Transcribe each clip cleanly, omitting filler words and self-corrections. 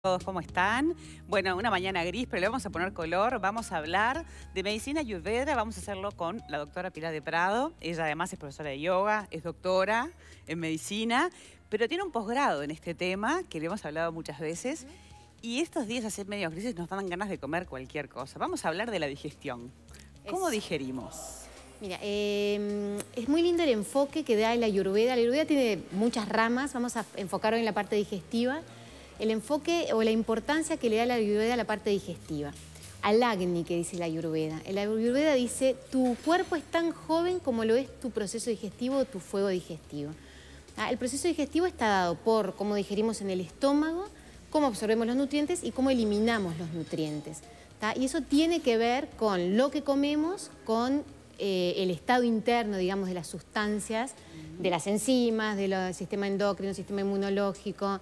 Todos, ¿cómo están? Bueno, una mañana gris, pero le vamos a poner color. Vamos a hablar de medicina ayurveda. Vamos a hacerlo con la doctora Pilar de Prado. Ella además es profesora de yoga, es doctora en medicina, pero tiene un posgrado en este tema, que le hemos hablado muchas veces. Y estos días así medio grises nos dan ganas de comer cualquier cosa. Vamos a hablar de la digestión. ¿Cómo digerimos? Mira, es muy lindo el enfoque que da la ayurveda. La ayurveda tiene muchas ramas. Vamos a enfocar hoy en la parte digestiva. El enfoque o la importancia que le da la ayurveda a la parte digestiva. Al Agni, que dice la ayurveda. La ayurveda dice, tu cuerpo es tan joven como lo es tu proceso digestivo o tu fuego digestivo. El proceso digestivo está dado por cómo digerimos en el estómago, cómo absorbemos los nutrientes y cómo eliminamos los nutrientes. Y eso tiene que ver con lo que comemos, con el estado interno, digamos, de las sustancias, de las enzimas, del sistema endocrino, sistema inmunológico,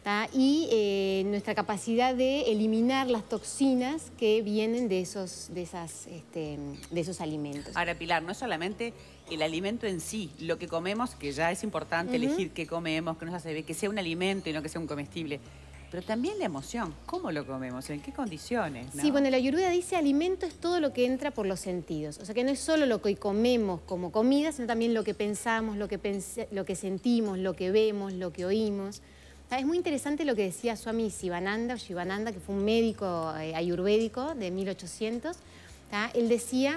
y nuestra capacidad de eliminar las toxinas que vienen de esos alimentos. Ahora, Pilar, no es solamente el alimento en sí, lo que comemos, que ya es importante elegir qué comemos, que nos hace bien, que sea un alimento y no que sea un comestible, pero también la emoción, cómo lo comemos, en qué condiciones, ¿no? Sí, bueno, la ayurveda dice alimento es todo lo que entra por los sentidos. O sea, que no es solo lo que comemos como comida, sino también lo que pensamos, lo que sentimos, lo que vemos, lo que oímos. Es muy interesante lo que decía Swami Sivananda, que fue un médico ayurvédico de 1800. Él decía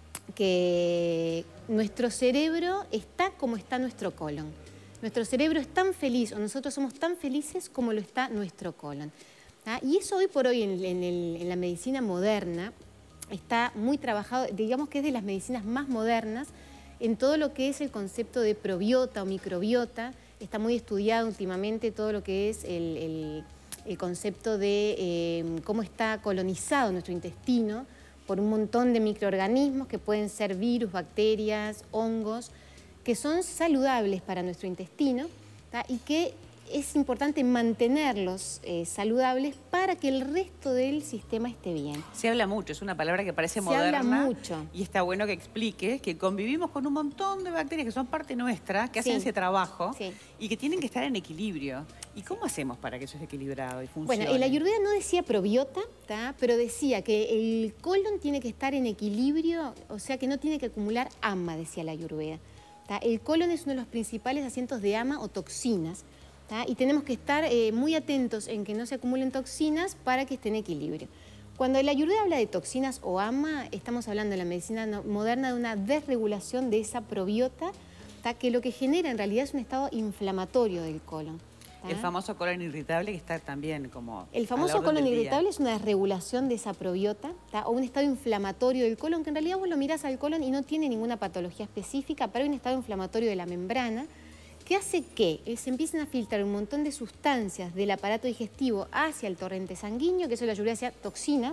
que nuestro cerebro está como está nuestro colon. Nuestro cerebro es tan feliz, o nosotros somos tan felices como lo está nuestro colon. Y eso hoy por hoy en la medicina moderna está muy trabajado, digamos que es de las medicinas más modernas, en todo lo que es el concepto de probiota o microbiota. Está muy estudiado últimamente todo lo que es el concepto de cómo está colonizado nuestro intestino por un montón de microorganismos que pueden ser virus, bacterias, hongos, que son saludables para nuestro intestino y que es importante mantenerlos saludables para que el resto del sistema esté bien. Se habla mucho, es una palabra que parece moderna. Se habla mucho. Y está bueno que explique que convivimos con un montón de bacterias que son parte nuestra, que hacen ese trabajo y que tienen que estar en equilibrio. ¿Y cómo hacemos para que eso esté equilibrado y funcione? Bueno, el ayurveda no decía probiota, pero decía que el colon tiene que estar en equilibrio, o sea que no tiene que acumular ama, decía la ayurveda. El colon es uno de los principales asientos de ama o toxinas. Y tenemos que estar muy atentos en que no se acumulen toxinas para que esté en equilibrio. Cuando la ayurveda habla de toxinas o ama, estamos hablando en la medicina moderna de una desregulación de esa probiota, que lo que genera en realidad es un estado inflamatorio del colon. El famoso colon irritable que está también como... El famoso colon irritable es una desregulación de esa probiota, o un estado inflamatorio del colon, que en realidad vos lo mirás al colon y no tiene ninguna patología específica, pero hay un estado inflamatorio de la membrana, que hace que se empiecen a filtrar un montón de sustancias del aparato digestivo hacia el torrente sanguíneo, que eso la ayurveda decía toxinas,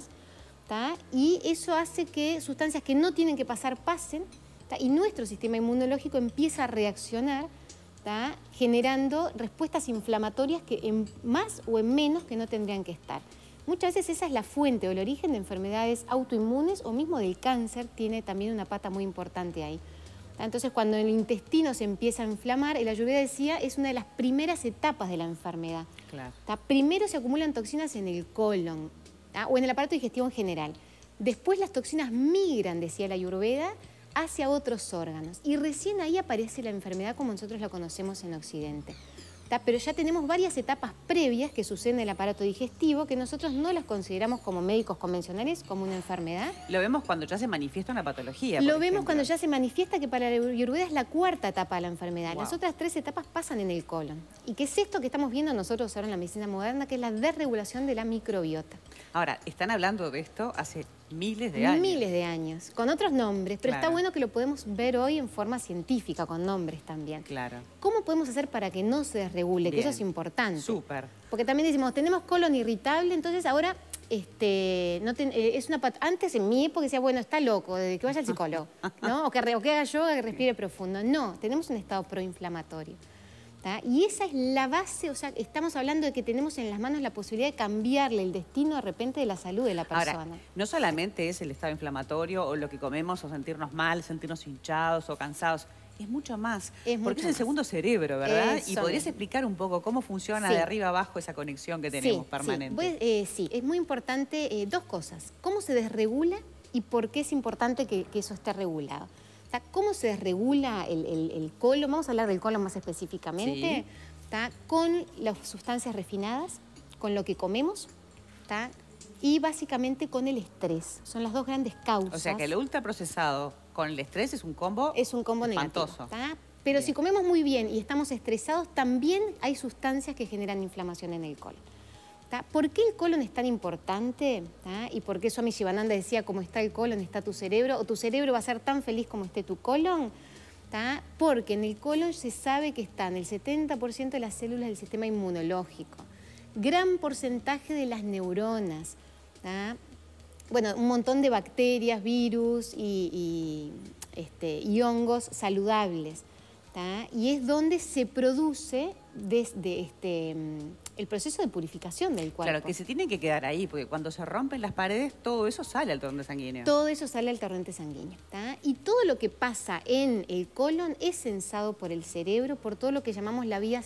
y eso hace que sustancias que no tienen que pasar pasen, y nuestro sistema inmunológico empieza a reaccionar, generando respuestas inflamatorias que en más o en menos que no tendrían que estar. Muchas veces esa es la fuente o el origen de enfermedades autoinmunes o mismo del cáncer, tiene también una pata muy importante ahí. Entonces, cuando el intestino se empieza a inflamar, el ayurveda decía, es una de las primeras etapas de la enfermedad. Claro. Primero se acumulan toxinas en el colon o en el aparato digestivo en general. Después las toxinas migran, decía la ayurveda, hacia otros órganos. Y recién ahí aparece la enfermedad como nosotros la conocemos en Occidente. Pero ya tenemos varias etapas previas que suceden en el aparato digestivo que nosotros no las consideramos como médicos convencionales como una enfermedad. Lo vemos cuando ya se manifiesta una patología. Lo vemos cuando ya se manifiesta, que para la ayurveda es la cuarta etapa de la enfermedad. Las otras 3 etapas pasan en el colon. ¿Y qué es esto que estamos viendo nosotros ahora en la medicina moderna? Que es la desregulación de la microbiota. Ahora, están hablando de esto hace miles de años. Miles de años, con otros nombres, pero está bueno que lo podemos ver hoy en forma científica, con nombres también. Claro. ¿Cómo podemos hacer para que no se desregule? Que eso es importante. Súper. Porque también decimos, tenemos colon irritable, entonces ahora antes en mi época decía, bueno, está loco, desde que vaya al psicólogo, ¿no? O que haga yoga, que respire profundo. No, tenemos un estado proinflamatorio. Y esa es la base, o sea, estamos hablando de que tenemos en las manos la posibilidad de cambiarle el destino de repente de la salud de la persona. Ahora, no solamente es el estado inflamatorio o lo que comemos o sentirnos mal, sentirnos hinchados o cansados, es mucho más. Es porque mucho es el más. segundo cerebro, ¿verdad? Eso Y podrías mismo. explicar un poco cómo funciona Sí. de arriba abajo esa conexión que tenemos permanente. Sí, es muy importante dos cosas. ¿Cómo se desregula y por qué es importante que eso esté regulado? ¿Tá? ¿Cómo se desregula el colon? Vamos a hablar del colon más específicamente. Sí. ¿Tá? Con las sustancias refinadas, con lo que comemos, ¿tá? Y básicamente con el estrés. Son las dos grandes causas. O sea que el ultraprocesado con el estrés es un combo es un combo espantoso. negativo. ¿Tá? Pero Bien. si comemos muy bien y estamos estresados, también hay sustancias que generan inflamación en el colon. ¿Tá? ¿Por qué el colon es tan importante? ¿Tá? Y por qué Swami Shivananda decía, como está el colon, está tu cerebro, o tu cerebro va a ser tan feliz como esté tu colon. ¿Tá? Porque en el colon se sabe que están el 70% de las células del sistema inmunológico, gran porcentaje de las neuronas, ¿tá? Bueno, un montón de bacterias, virus y hongos saludables, ¿tá? Y es donde se produce desde el proceso de purificación del cuerpo. Claro, que se tiene que quedar ahí, porque cuando se rompen las paredes, todo eso sale al torrente sanguíneo. Todo eso sale al torrente sanguíneo, ¿tá? Y todo lo que pasa en el colon es sensado por el cerebro, por todo lo que llamamos la vía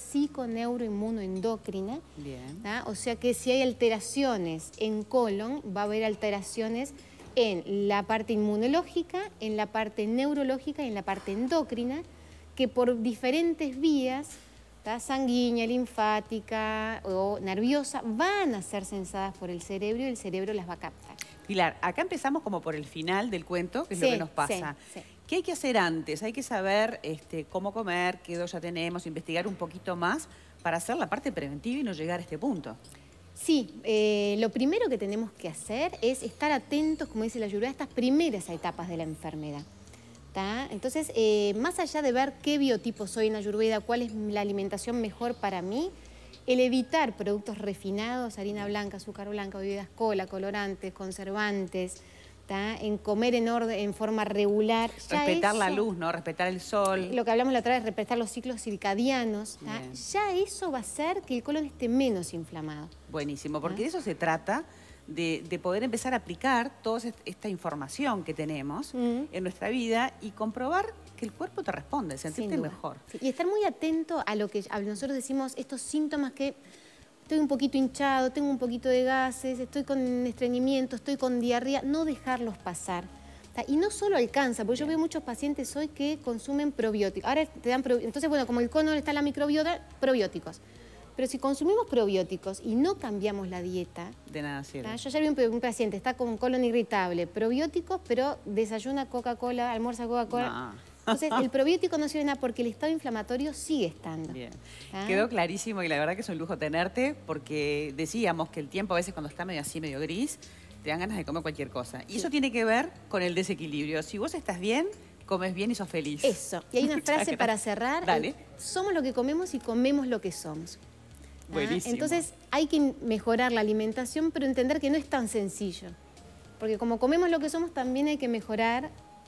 psiconeuroinmunoendocrina. Bien. ¿Tá? O sea que si hay alteraciones en colon, va a haber alteraciones en la parte inmunológica, en la parte neurológica y en la parte endocrina, que por diferentes vías, ¿tá? Sanguínea, linfática o nerviosa, van a ser sensadas por el cerebro y el cerebro las va a captar. Pilar, acá empezamos como por el final del cuento, que es lo Sí, que nos pasa. sí. ¿Qué hay que hacer antes? Hay que saber cómo comer, qué dosis ya tenemos, investigar un poquito más para hacer la parte preventiva y no llegar a este punto. Sí, lo primero que tenemos que hacer es estar atentos, como dice la Ayurveda, a estas primeras etapas de la enfermedad. ¿Tá? Entonces, más allá de ver qué biotipo soy en Ayurveda, cuál es la alimentación mejor para mí, el evitar productos refinados, harina blanca, azúcar blanca, bebidas cola, colorantes, conservantes, ¿tá? En comer en forma regular. Respetar la luz, ¿no? Respetar el sol. Lo que hablamos la otra vez, respetar los ciclos circadianos, ¿tá? Bien. Ya eso va a hacer que el colon esté menos inflamado. Buenísimo, porque de eso se trata, de poder empezar a aplicar toda esta información que tenemos en nuestra vida y comprobar que el cuerpo te responde, sentirte Sin duda. mejor. Sí, y estar muy atento a lo que nosotros decimos, estos síntomas que estoy un poquito hinchado, tengo un poquito de gases, estoy con estreñimiento, estoy con diarrea, no dejarlos pasar. ¿Tá? Y no solo alcanza, porque yo veo muchos pacientes hoy que consumen probióticos. Ahora te dan entonces, bueno, como el colon está la microbiota, probióticos. Pero si consumimos probióticos y no cambiamos la dieta, De nada sirve. ¿tá? Yo ayer vi un paciente, está con colon irritable, probióticos, pero desayuna Coca-Cola, almuerza Coca-Cola. No. Entonces, el probiótico no sirve nada porque el estado inflamatorio sigue estando. Bien. ¿Ah? Quedó clarísimo y la verdad que es un lujo tenerte porque decíamos que el tiempo a veces cuando está medio así, medio gris, te dan ganas de comer cualquier cosa. Y eso tiene que ver con el desequilibrio. Si vos estás bien, comes bien y sos feliz. Eso. Y hay una frase para cerrar. Dale. Somos lo que comemos y comemos lo que somos. ¿Ah? Buenísimo. Entonces, hay que mejorar la alimentación, pero entender que no es tan sencillo. Porque como comemos lo que somos, también hay que mejorar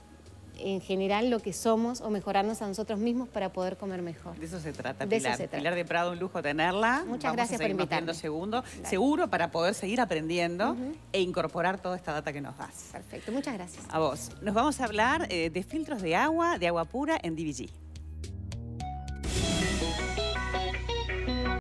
en general lo que somos o mejorarnos a nosotros mismos para poder comer mejor. De eso se trata, De eso Pilar. se trata. Pilar de Prado, un lujo tenerla. Muchas gracias por invitarme. Seguro para poder seguir aprendiendo e incorporar toda esta data que nos das. Perfecto, muchas gracias. A vos. Nos vamos a hablar de filtros de agua pura en DBG.